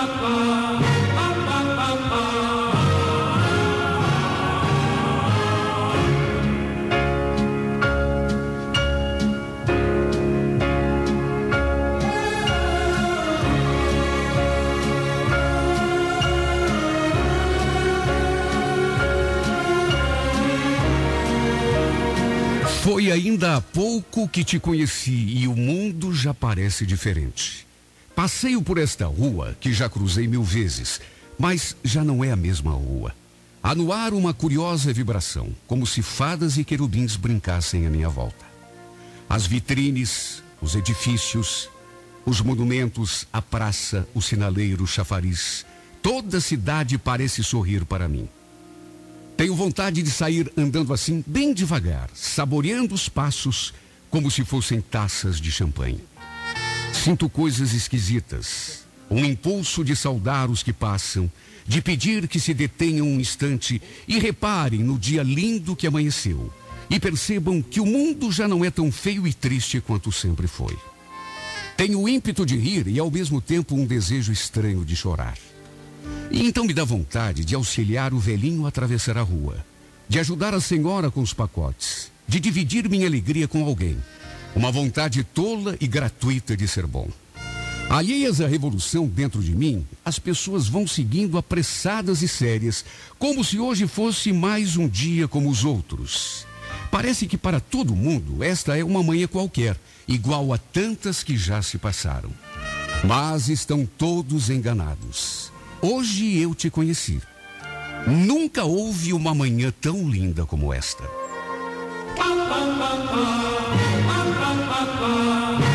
Foi ainda há pouco que te conheci e o mundo já parece diferente. Passeio por esta rua que já cruzei 1000 vezes, mas já não é a mesma rua. Há no ar uma curiosa vibração, como se fadas e querubins brincassem à minha volta. As vitrines, os edifícios, os monumentos, a praça, o sinaleiro, o chafariz, toda a cidade parece sorrir para mim. Tenho vontade de sair andando assim, bem devagar, saboreando os passos como se fossem taças de champanhe. Sinto coisas esquisitas, um impulso de saudar os que passam, de pedir que se detenham um instante e reparem no dia lindo que amanheceu e percebam que o mundo já não é tão feio e triste quanto sempre foi. Tenho o ímpeto de rir e ao mesmo tempo um desejo estranho de chorar. E então me dá vontade de auxiliar o velhinho a atravessar a rua, de ajudar a senhora com os pacotes, de dividir minha alegria com alguém. Uma vontade tola e gratuita de ser bom. Alheias à revolução dentro de mim, as pessoas vão seguindo apressadas e sérias, como se hoje fosse mais um dia como os outros. Parece que para todo mundo esta é uma manhã qualquer, igual a tantas que já se passaram. Mas estão todos enganados. Hoje eu te conheci. Nunca houve uma manhã tão linda como esta.